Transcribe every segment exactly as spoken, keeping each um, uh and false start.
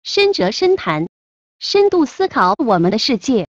深哲深谈，深度思考我们的世界。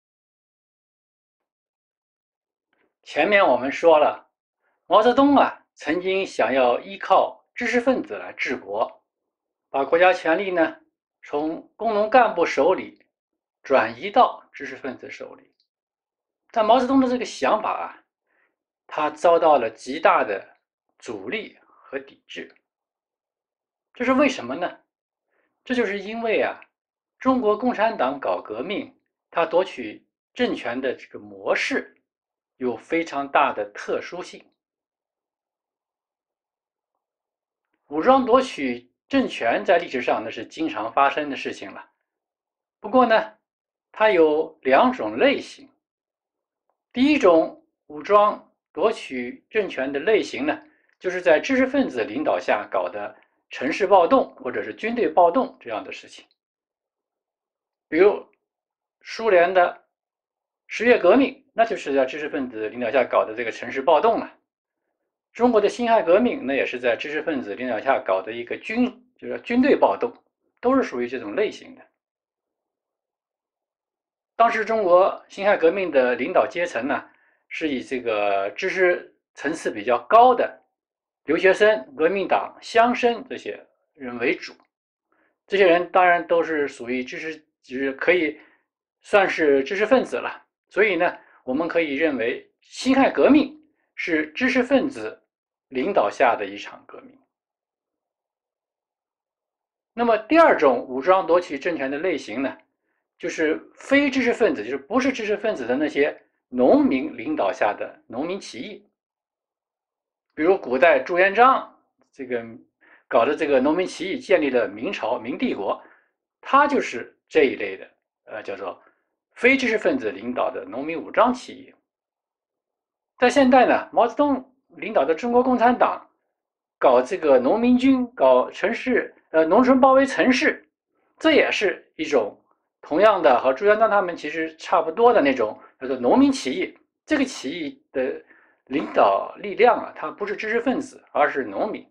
前面我们说了，毛泽东啊曾经想要依靠知识分子来治国，把国家权力呢从工农干部手里转移到知识分子手里。但毛泽东的这个想法啊，他遭到了极大的阻力和抵制。这是为什么呢？这就是因为啊，中国共产党搞革命，他夺取政权的这个模式有非常大的特殊性。武装夺取政权在历史上那是经常发生的事情了。不过呢，它有两种类型。第一种武装夺取政权的类型呢，就是在知识分子领导下搞的城市暴动或者是军队暴动这样的事情。比如苏联的十月革命，那就是在知识分子领导下搞的这个城市暴动了。中国的辛亥革命，那也是在知识分子领导下搞的一个军，就是军队暴动，都是属于这种类型的。当时中国辛亥革命的领导阶层呢，是以这个知识层次比较高的留学生、革命党、乡绅这些人为主。这些人当然都是属于知识，就是可以算是知识分子了。所以呢，我们可以认为辛亥革命是知识分子领导下的一场革命。那么第二种武装夺取政权的类型呢，就是非知识分子，就是不是知识分子的那些农民领导下的农民起义。比如古代朱元璋这个搞的这个农民起义，建立了明朝明帝国，他就是这一类的，呃，叫做非知识分子领导的农民武装起义。在现代呢，毛泽东领导的中国共产党搞这个农民军，搞城市，呃，农村包围城市，这也是一种同样的和朱元璋他们其实差不多的那种叫做农民起义。这个起义的领导力量啊，它不是知识分子，而是农民。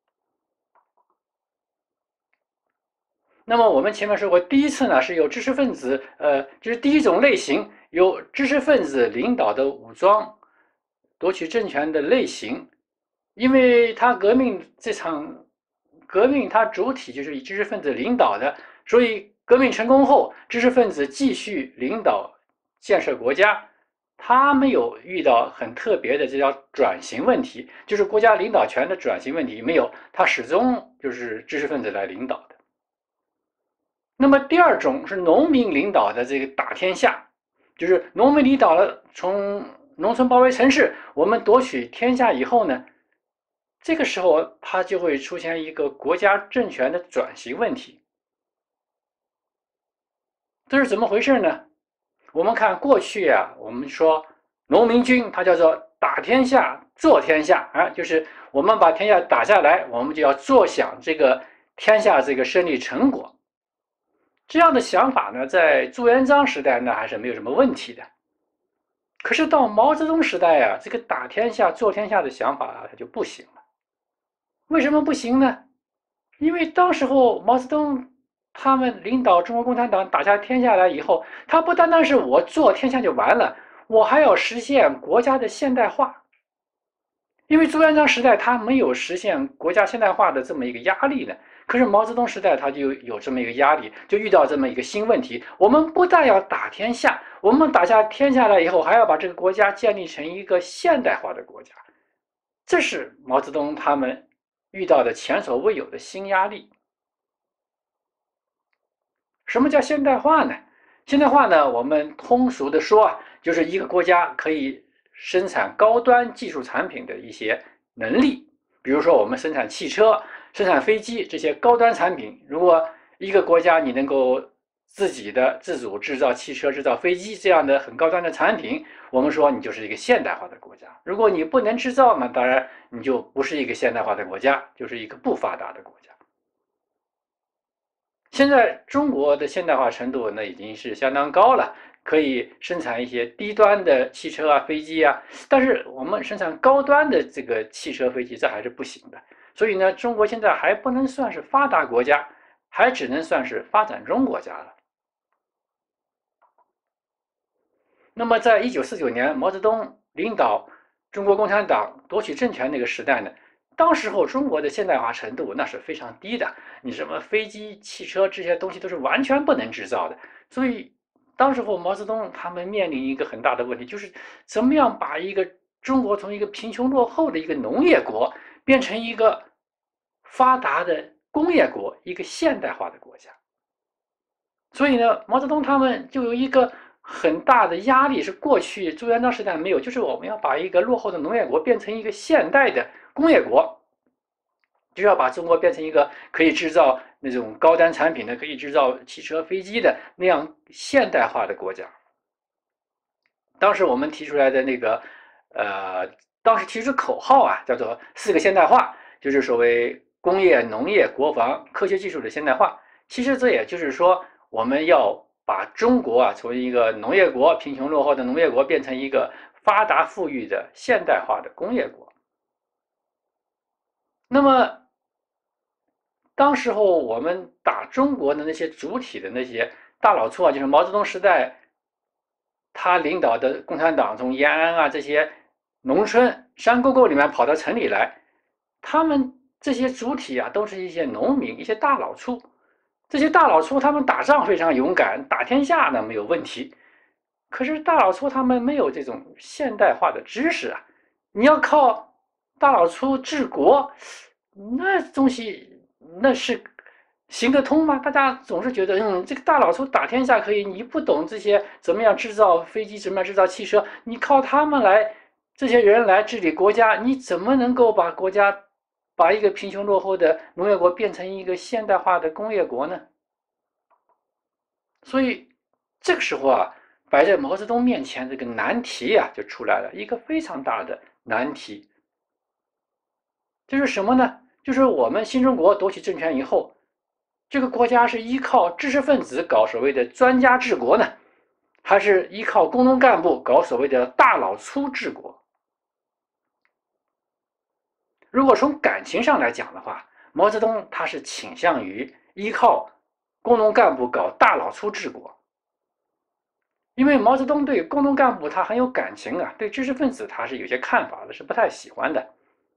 那么我们前面说过，第一次呢是由知识分子，呃，就是第一种类型，由知识分子领导的武装夺取政权的类型，因为他革命这场革命，它主体就是以知识分子领导的，所以革命成功后，知识分子继续领导建设国家，他没有遇到很特别的这叫转型问题，就是国家领导权的转型问题没有，他始终就是知识分子来领导的。那么第二种是农民领导的这个打天下，就是农民领导了从农村包围城市，我们夺取天下以后呢，这个时候它就会出现一个国家政权的转型问题。这是怎么回事呢？我们看过去啊，我们说农民军它叫做打天下做天下啊，就是我们把天下打下来，我们就要坐享这个天下这个胜利成果。这样的想法呢，在朱元璋时代呢还是没有什么问题的。可是到毛泽东时代啊，这个打天下做天下的想法啊，它就不行了。为什么不行呢？因为当时候毛泽东他们领导中国共产党打下天下来以后，他不单单是我做天下就完了，我还要实现国家的现代化。因为朱元璋时代他没有实现国家现代化的这么一个压力呢，可是毛泽东时代他就有这么一个压力，就遇到这么一个新问题。我们不但要打天下，我们打下天下来以后，还要把这个国家建立成一个现代化的国家，这是毛泽东他们遇到的前所未有的新压力。什么叫现代化呢？现代化呢，我们通俗的说啊，就是一个国家可以生产高端技术产品的一些能力。比如说我们生产汽车、生产飞机这些高端产品，如果一个国家你能够自己的自主制造汽车、制造飞机这样的很高端的产品，我们说你就是一个现代化的国家。如果你不能制造嘛，当然你就不是一个现代化的国家，就是一个不发达的国家。现在中国的现代化程度那已经是相当高了，可以生产一些低端的汽车啊、飞机啊，但是我们生产高端的这个汽车、飞机，这还是不行的。所以呢，中国现在还不能算是发达国家， 还只能算是发展中国家了。那么，在一九四九年毛泽东领导中国共产党夺取政权那个时代呢，当时候中国的现代化程度那是非常低的，你什么飞机、汽车这些东西都是完全不能制造的。所以，当时候毛泽东他们面临一个很大的问题，就是怎么样把一个中国从一个贫穷落后的一个农业国变成一个发达的工业国，一个现代化的国家。所以呢，毛泽东他们就有一个很大的压力，是过去朱元璋时代没有，就是我们要把一个落后的农业国变成一个现代的工业国，就要把中国变成一个可以制造那种高端产品的、可以制造汽车、飞机的那样现代化的国家。当时我们提出来的那个，呃，当时提出口号啊，叫做“四个现代化”，就是所谓工业、农业、国防、科学技术的现代化。其实这也就是说，我们要把中国啊从一个农业国、贫穷落后的农业国变成一个发达富裕的现代化的工业国。那么，当时候我们打中国的那些主体的那些大老粗啊，就是毛泽东时代他领导的共产党从延安啊这些农村山沟沟里面跑到城里来，他们这些主体啊都是一些农民，一些大老粗。这些大老粗他们打仗非常勇敢，打天下呢没有问题。可是大老粗他们没有这种现代化的知识啊，你要靠大老粗治国，那东西那是行得通吗？大家总是觉得，嗯，这个大老粗打天下可以，你不懂这些怎么样制造飞机，怎么样制造汽车，你靠他们来，这些人来治理国家，你怎么能够把国家？把一个贫穷落后的农业国变成一个现代化的工业国呢？所以这个时候啊，摆在毛泽东面前这个难题啊就出来了，一个非常大的难题，就是什么呢？就是我们新中国夺取政权以后，这个国家是依靠知识分子搞所谓的专家治国呢，还是依靠工农干部搞所谓的大老粗治国？如果从感情上来讲的话，毛泽东他是倾向于依靠工农干部搞大老粗治国，因为毛泽东对工农干部他很有感情啊，对知识分子他是有些看法的，是不太喜欢的。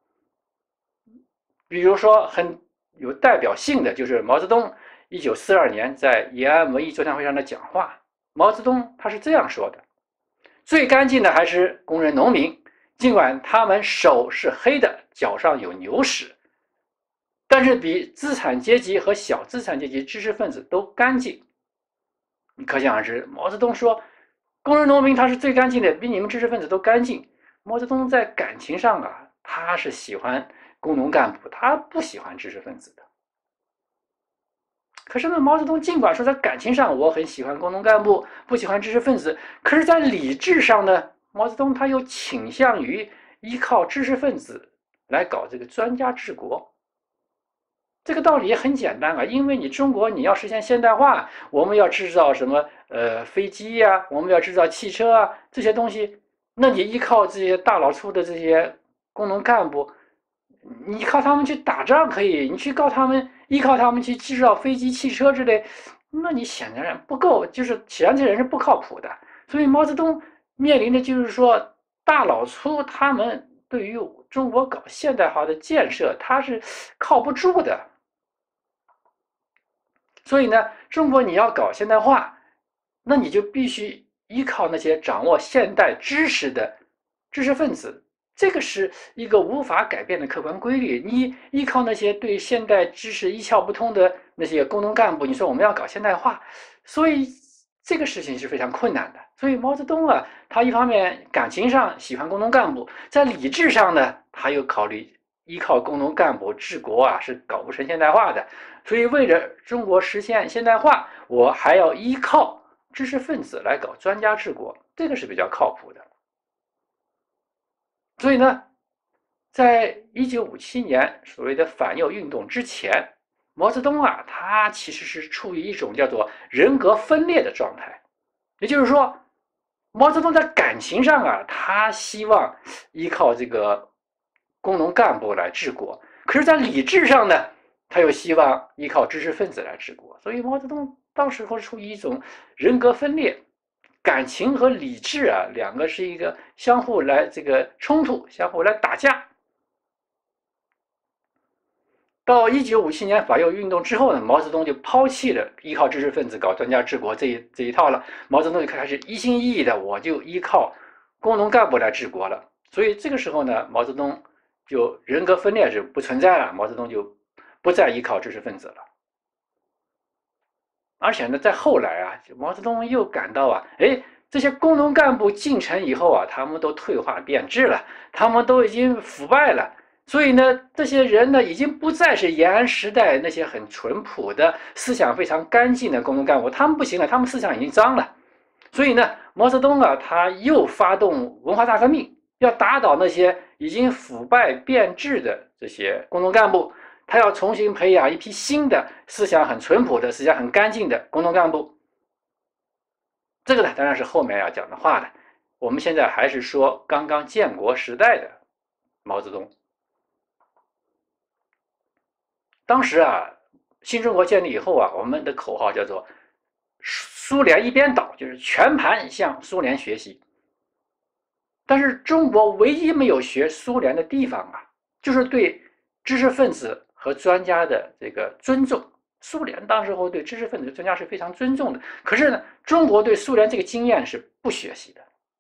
比如说很有代表性的就是毛泽东一九四二年在延安文艺座谈会上的讲话，毛泽东他是这样说的：最干净的还是工人农民，尽管他们手是黑的，脚上有牛屎，但是比资产阶级和小资产阶级知识分子都干净。你可想而知，毛泽东说工人农民他是最干净的，比你们知识分子都干净。毛泽东在感情上啊，他是喜欢工农干部，他不喜欢知识分子的。可是呢，毛泽东尽管说在感情上我很喜欢工农干部，不喜欢知识分子，可是在理智上呢，毛泽东他又倾向于依靠知识分子来搞这个专家治国。这个道理也很简单啊，因为你中国你要实现现代化，我们要制造什么呃飞机呀、啊，我们要制造汽车啊这些东西，那你依靠这些大老粗的这些工农干部，你靠他们去打仗可以，你去靠他们依靠他们去制造飞机、汽车之类，那你显然不够，就是显然这人是不靠谱的。所以毛泽东面临的就是说，大老粗他们对于中国搞现代化的建设，他是靠不住的。所以呢，中国你要搞现代化，那你就必须依靠那些掌握现代知识的知识分子，这个是一个无法改变的客观规律。你依靠那些对现代知识一窍不通的那些工农干部，你说我们要搞现代化，所以这个事情是非常困难的。所以毛泽东啊，他一方面感情上喜欢工农干部，在理智上呢，他又考虑依靠工农干部治国啊是搞不成现代化的。所以为了中国实现现代化，我还要依靠知识分子来搞专家治国，这个是比较靠谱的。所以呢，在一九五七年所谓的反右运动之前，毛泽东啊，他其实是处于一种叫做人格分裂的状态。也就是说，毛泽东在感情上啊，他希望依靠这个工农干部来治国，可是在理智上呢， 他又希望依靠知识分子来治国，所以毛泽东当时候处于一种人格分裂，感情和理智啊两个是一个相互来这个冲突，相互来打架。到一九五七年反右运动之后呢，毛泽东就抛弃了依靠知识分子搞专家治国这一这一套了。毛泽东就开始一心一意的，我就依靠工农干部来治国了。所以这个时候呢，毛泽东就人格分裂是不存在了，毛泽东就不再依靠知识分子了。而且呢，在后来啊，毛泽东又感到啊，哎，这些工农干部进城以后啊，他们都退化变质了，他们都已经腐败了。所以呢，这些人呢，已经不再是延安时代那些很淳朴的、思想非常干净的工农干部，他们不行了，他们思想已经脏了。所以呢，毛泽东啊，他又发动文化大革命，要打倒那些已经腐败变质的这些工农干部，他要重新培养一批新的思想很淳朴的、思想很干净的工农干部。这个呢，当然是后面要讲的话的。我们现在还是说刚刚建国时代的毛泽东。当时啊，新中国建立以后啊，我们的口号叫做“苏联一边倒”，就是全盘向苏联学习。但是中国唯一没有学苏联的地方啊，就是对知识分子和专家的这个尊重。苏联当时候对知识分子、专家是非常尊重的，可是呢，中国对苏联这个经验是不学习的。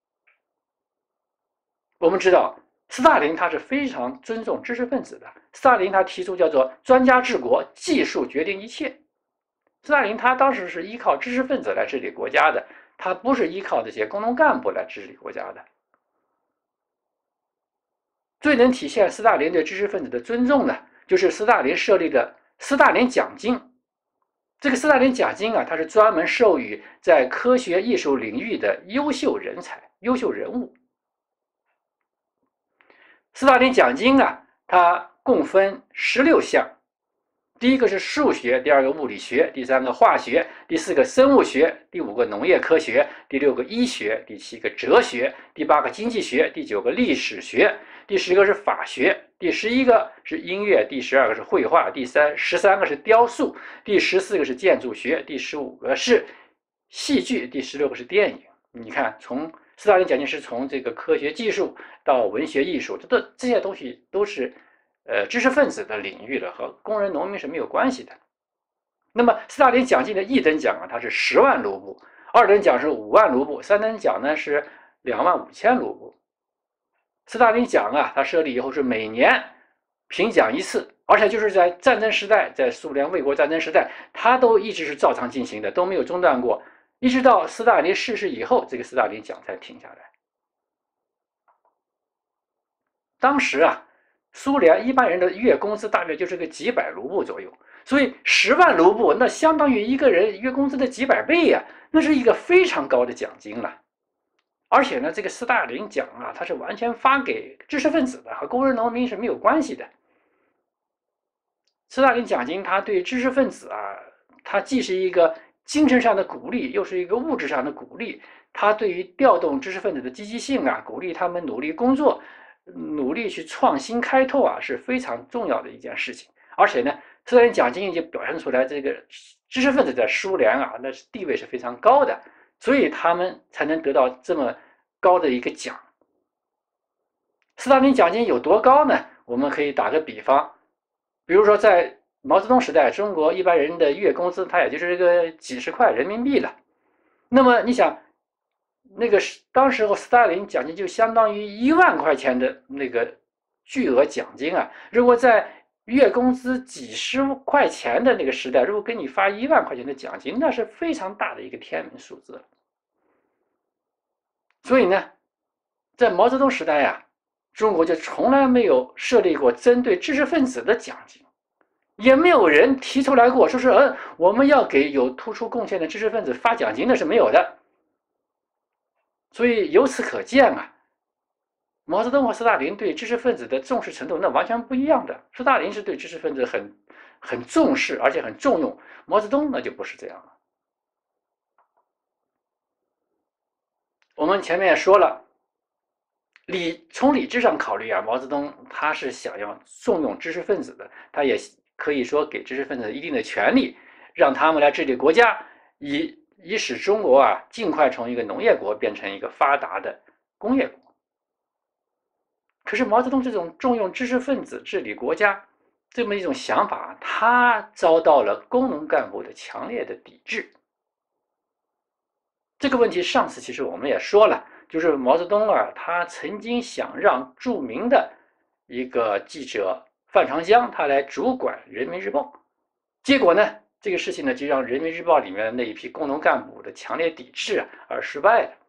我们知道，斯大林他是非常尊重知识分子的。斯大林他提出叫做“专家治国，技术决定一切”。斯大林他当时是依靠知识分子来治理国家的，他不是依靠这些工农干部来治理国家的。最能体现斯大林对知识分子的尊重呢，就是斯大林设立的斯大林奖金。这个斯大林奖金啊，它是专门授予在科学艺术领域的优秀人才、优秀人物。斯大林奖金啊，它共分十六项，第一个是数学，第二个物理学，第三个化学，第四个生物学，第五个农业科学，第六个医学，第七个哲学，第八个经济学，第九个历史学，第十个是法学，第十一个是音乐，第十二个是绘画，第三十三个是雕塑，第十四个是建筑学，第十五个是戏剧，第十六个是电影。你看，从斯大林奖金是从这个科学技术到文学艺术，这这些东西都是呃知识分子的领域的，和工人农民是没有关系的。那么斯大林奖金的一等奖啊，它是十万卢布，二等奖是五万卢布，三等奖呢是两万五千卢布。斯大林奖啊，它设立以后是每年评奖一次，而且就是在战争时代，在苏联卫国战争时代，它都一直是照常进行的，都没有中断过。一直到斯大林逝世以后，这个斯大林奖才停下来。当时啊，苏联一般人的月工资大约就是个几百卢布左右，所以十万卢布那相当于一个人月工资的几百倍呀、啊，那是一个非常高的奖金了。而且呢，这个斯大林奖啊，它是完全发给知识分子的，和工人农民是没有关系的。斯大林奖金它对知识分子啊，它既是一个精神上的鼓励，又是一个物质上的鼓励。它对于调动知识分子的积极性啊，鼓励他们努力工作，努力去创新开拓啊，是非常重要的一件事情。而且呢，斯大林奖金就表现出来，这个知识分子在苏联啊，那是地位是非常高的，所以他们才能得到这么高的一个奖。斯大林奖金有多高呢？我们可以打个比方，比如说在毛泽东时代，中国一般人的月工资，它也就是个几十块人民币了。那么你想，那个当时候斯大林奖金就相当于一万块钱的那个巨额奖金啊！如果在月工资几十块钱的那个时代，如果给你发一万块钱的奖金，那是非常大的一个天文数字。所以呢，在毛泽东时代呀、啊，中国就从来没有设立过针对知识分子的奖金。也没有人提出来过，说是嗯，我们要给有突出贡献的知识分子发奖金，那是没有的。所以由此可见啊，毛泽东和斯大林对知识分子的重视程度那完全不一样的。斯大林是对知识分子很很重视，而且很重用，毛泽东那就不是这样了。我们前面也说了，理从理智上考虑啊，毛泽东他是想要重用知识分子的，他也可以说给知识分子一定的权利，让他们来治理国家，以以使中国啊尽快从一个农业国变成一个发达的工业国。可是毛泽东这种重用知识分子治理国家这么一种想法，他遭到了工农干部的强烈的抵制。这个问题上次其实我们也说了，就是毛泽东啊，他曾经想让著名的一个记者范长江他来主管《人民日报》，结果呢，这个事情呢就让《人民日报》里面的那一批工农干部的强烈抵制啊而失败了。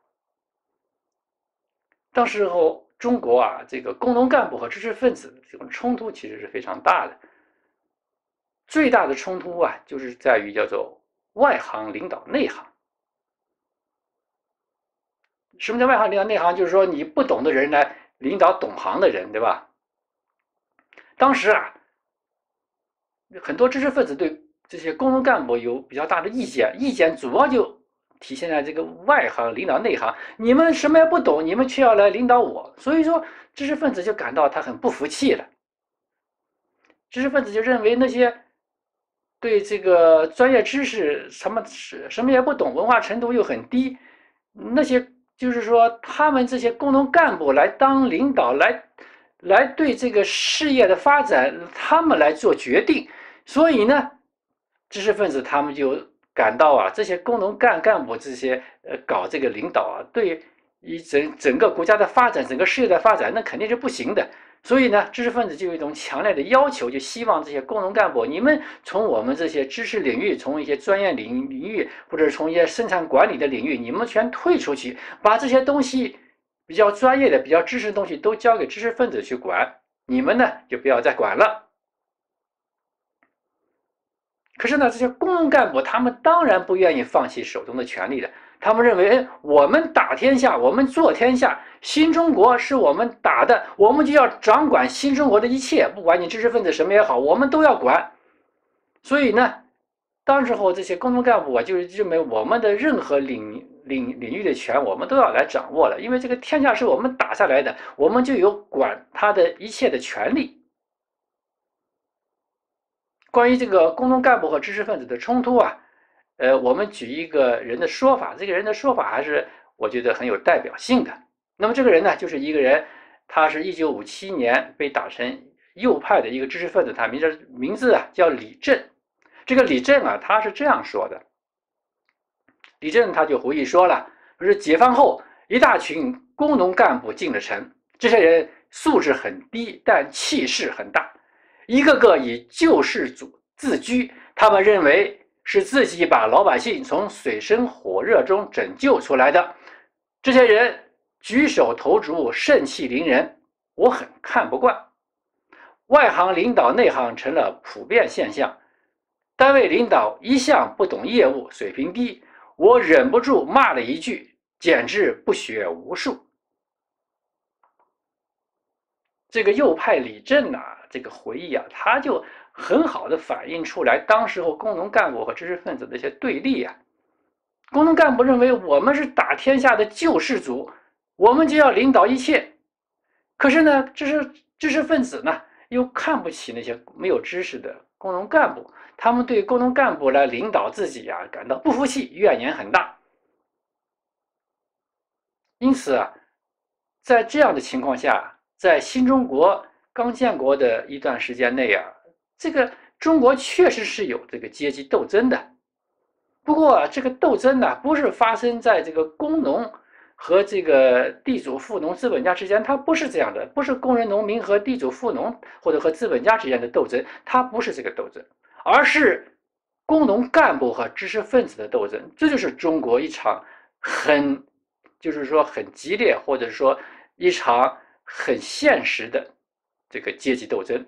当时候中国啊，这个工农干部和知识分子这种冲突其实是非常大的。最大的冲突啊，就是在于叫做外行领导内行。什么叫外行领导内行？就是说你不懂的人来领导懂行的人，对吧？当时啊，很多知识分子对这些工农干部有比较大的意见，意见主要就体现在这个外行领导内行，你们什么也不懂，你们却要来领导我，所以说知识分子就感到他很不服气了。知识分子就认为那些对这个专业知识什么什么也不懂，文化程度又很低，那些就是说他们这些工农干部来当领导，来来对这个事业的发展，他们来做决定，所以呢，知识分子他们就感到啊，这些工农干干部这些呃搞这个领导啊，对一整整个国家的发展，整个事业的发展，那肯定是不行的。所以呢，知识分子就有一种强烈的要求，就希望这些工农干部，你们从我们这些知识领域，从一些专业领领域，或者从一些生产管理的领域，你们全退出去，把这些东西比较专业的、比较知识的东西都交给知识分子去管，你们呢就不要再管了。可是呢，这些工农干部他们当然不愿意放弃手中的权利的。他们认为，哎，我们打天下，我们做天下，新中国是我们打的，我们就要掌管新中国的一切，不管你知识分子什么也好，我们都要管。所以呢，当时候这些工农干部啊，就是认为我们的任何领领领域的权，我们都要来掌握了，因为这个天下是我们打下来的，我们就有管他的一切的权利。关于这个工农干部和知识分子的冲突啊，呃，我们举一个人的说法，这个人的说法还是我觉得很有代表性的。那么这个人呢，就是一个人，他是一九五七年被打成右派的一个知识分子，他名字名字啊叫李振。这个李振啊，他是这样说的。李振他就回忆说了，说解放后一大群工农干部进了城，这些人素质很低，但气势很大，一个个以救世主自居，他们认为是自己把老百姓从水深火热中拯救出来的。这些人举手投足盛气凌人，我很看不惯。外行领导内行成了普遍现象，单位领导一向不懂业务，水平低，我忍不住骂了一句，简直不学无术。这个右派李振啊，这个回忆啊，他就很好的反映出来当时候工农干部和知识分子的一些对立啊。工农干部认为我们是打天下的救世主，我们就要领导一切。可是呢，知识知识分子呢又看不起那些没有知识的工农干部，他们对工农干部来领导自己啊感到不服气，怨言很大。因此啊，在这样的情况下，在新中国刚建国的一段时间内啊，这个中国确实是有这个阶级斗争的。不过这个斗争呢，不是发生在这个工农和这个地主富农资本家之间，它不是这样的，不是工人农民和地主富农或者和资本家之间的斗争，它不是这个斗争，而是工农干部和知识分子的斗争。这就是中国一场很，就是说很激烈，或者说一场很现实的这个阶级斗争。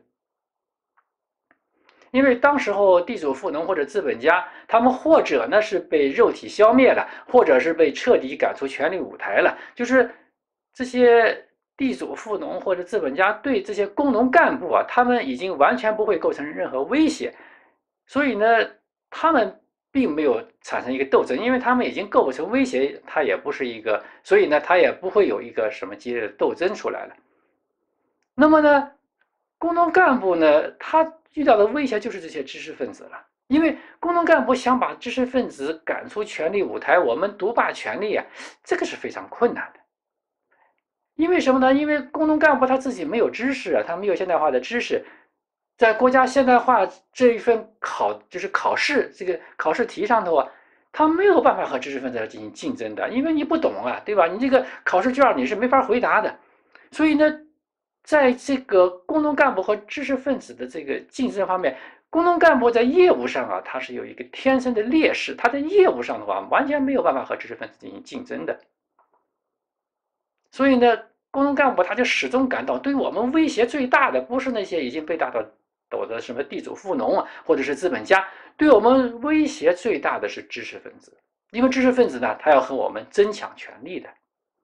因为当时候地主富农或者资本家，他们或者呢是被肉体消灭了，或者是被彻底赶出权力舞台了。就是这些地主富农或者资本家对这些工农干部啊，他们已经完全不会构成任何威胁，所以呢，他们并没有产生一个斗争，因为他们已经构不成威胁，他也不是一个，所以呢，他也不会有一个什么激烈的斗争出来了。那么呢，工农干部呢，他遇到的威胁就是这些知识分子了。因为工农干部想把知识分子赶出权力舞台，我们独霸权力啊，这个是非常困难的。因为什么呢？因为工农干部他自己没有知识啊，他没有现代化的知识，在国家现代化这一份考就是考试这个考试题上头啊，他没有办法和知识分子进行竞争的，因为你不懂啊，对吧？你这个考试卷你是没法回答的，所以呢，在这个工农干部和知识分子的这个竞争方面，工农干部在业务上啊，他是有一个天生的劣势，他在业务上的话，完全没有办法和知识分子进行竞争的。所以呢，工农干部他就始终感到，对我们威胁最大的不是那些已经被打倒倒的什么地主富农啊，或者是资本家，对我们威胁最大的是知识分子，因为知识分子呢，他要和我们争抢权力的。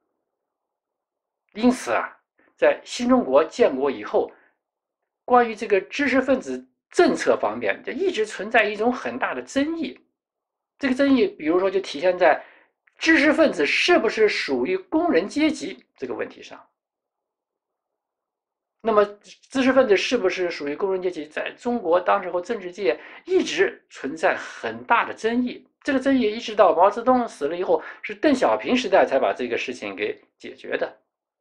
因此啊，在新中国建国以后，关于这个知识分子政策方面，就一直存在一种很大的争议。这个争议，比如说就体现在知识分子是不是属于工人阶级这个问题上。那么，知识分子是不是属于工人阶级，在中国当时候政治界一直存在很大的争议。这个争议一直到毛泽东死了以后，是邓小平时代才把这个事情给解决的。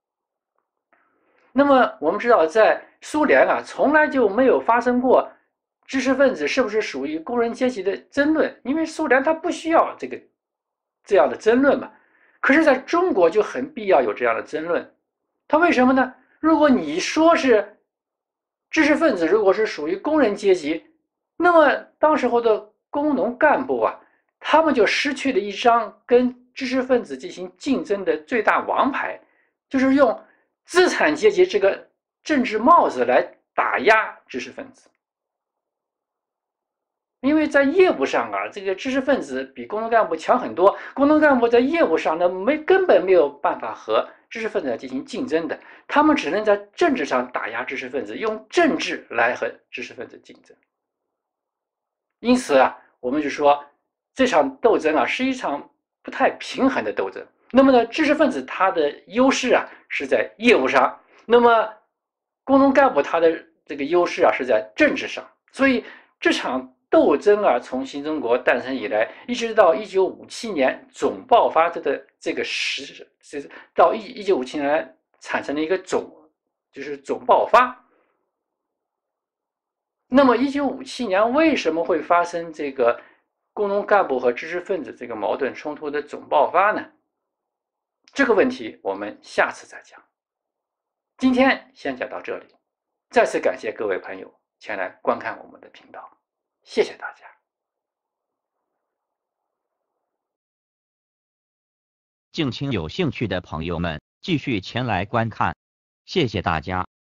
那么我们知道，在苏联啊，从来就没有发生过知识分子是不是属于工人阶级的争论，因为苏联它不需要这个这样的争论嘛。可是在中国就很必要有这样的争论，它为什么呢？如果你说是知识分子如果是属于工人阶级，那么当时候的工农干部啊，他们就失去了一张跟知识分子进行竞争的最大王牌，就是用资产阶级这个政治帽子来打压知识分子。因为在业务上啊，这个知识分子比工农干部强很多，工农干部在业务上呢，没根本没有办法和知识分子进行竞争的，他们只能在政治上打压知识分子，用政治来和知识分子竞争。因此啊，我们就说这场斗争啊是一场不太平衡的斗争。那么呢，知识分子他的优势啊是在业务上，那么工农干部他的这个优势啊是在政治上。所以这场斗争啊，从新中国诞生以来，一直到一九五七年总爆发的这个时，到一一九五七年产生了一个总，就是总爆发。那么一九五七年为什么会发生这个工农干部和知识分子这个矛盾冲突的总爆发呢？这个问题我们下次再讲。今天先讲到这里，再次感谢各位朋友前来观看我们的频道，谢谢大家。 敬请有兴趣的朋友们继续前来观看，谢谢大家。